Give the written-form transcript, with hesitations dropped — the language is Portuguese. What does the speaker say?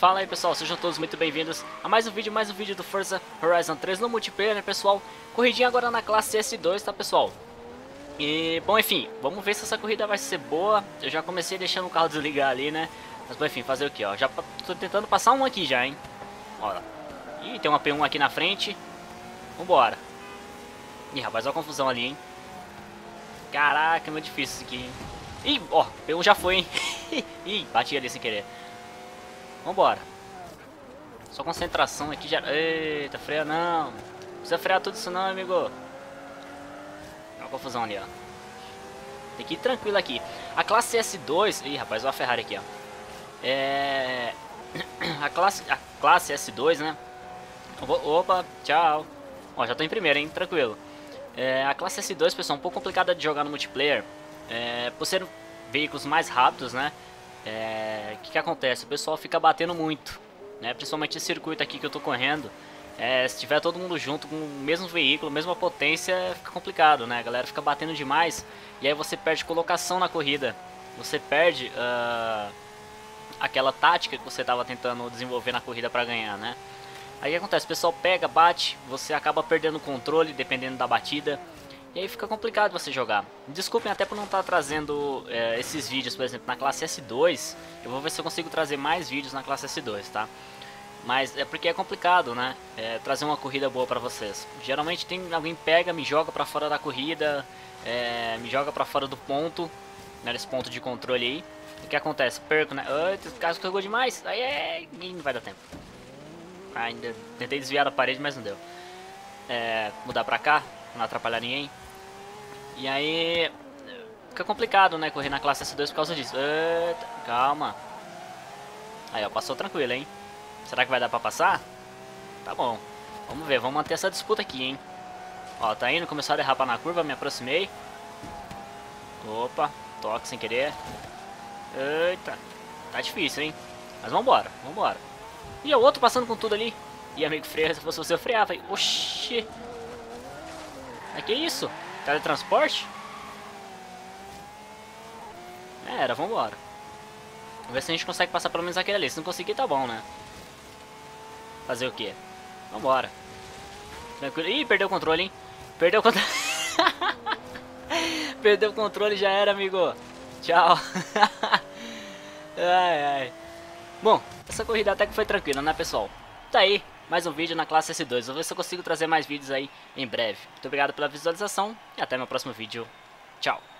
Fala aí pessoal, sejam todos muito bem-vindos a mais um vídeo do Forza Horizon 3 no multiplayer, né pessoal? Corridinha agora na classe S2, tá pessoal? E, bom, enfim, vamos ver se essa corrida vai ser boa. Eu já comecei deixando o carro desligar ali, né? Mas, bom, enfim, fazer o que, ó? Já tô tentando passar um aqui já, hein? Olha. Ih, tem uma P1 aqui na frente. Vambora. Ih, rapaz, olha a confusão ali, hein? Caraca, é muito difícil isso aqui, hein? Ih, ó, P1 já foi, hein? Ih, bati ali sem querer. Vambora. Só concentração aqui já... Eita, freia não. Não precisa frear tudo isso não, amigo. Olha uma confusão ali, ó. Tem que ir tranquilo aqui. A classe S2... Ih, rapaz, olha a Ferrari aqui, ó. A classe S2, né? Opa, tchau. Ó, já tô em primeiro, hein? Tranquilo. A classe S2, pessoal, é um pouco complicada de jogar no multiplayer. Por ser veículos mais rápidos, né? O que acontece? O pessoal fica batendo muito, né? Principalmente esse circuito aqui que eu tô correndo. Se tiver todo mundo junto com o mesmo veículo, mesma potência, fica complicado, né? A galera fica batendo demais e aí você perde colocação na corrida. Você perde aquela tática que você estava tentando desenvolver na corrida para ganhar, né? Aí o que acontece? O pessoal pega, bate, você acaba perdendo o controle dependendo da batida. E aí fica complicado você jogar. Desculpem até por não estar trazendo esses vídeos, por exemplo, na classe S2. Eu vou ver se eu consigo trazer mais vídeos na classe S2, tá? Mas é porque é complicado, né? Trazer uma corrida boa pra vocês. Geralmente tem alguém pega, me joga pra fora da corrida, me joga pra fora do ponto, né, desse ponto de controle aí. O que acontece? Perco, né? O cara escorregou demais, aí não vai dar tempo. Ainda tentei desviar da parede, mas não deu. Mudar pra cá, não atrapalhar ninguém. E aí fica complicado, né, correr na classe S2 por causa disso. Eita, calma. Aí, ó, passou tranquilo, hein? Será que vai dar pra passar? Tá bom. Vamos ver, vamos manter essa disputa aqui, hein? Ó, tá indo, começou a derrapar na curva, me aproximei. Opa, toque sem querer. Eita, tá difícil, hein? Mas vambora, vambora. E o outro passando com tudo ali. E amigo, freia, se fosse você eu freava. Oxi. Que isso? Teletransporte? Era, vambora. Vamos ver se a gente consegue passar pelo menos aquele ali. Se não conseguir, tá bom, né? Fazer o quê? Vambora. Tranquilo. Ih, perdeu o controle, hein? Perdeu o controle. Perdeu o controle, já era, amigo. Tchau. Ai. Bom, essa corrida até que foi tranquila, né, pessoal? Tá aí, mais um vídeo na classe S2. Vou ver se eu consigo trazer mais vídeos aí em breve. Muito obrigado pela visualização e até meu próximo vídeo. Tchau.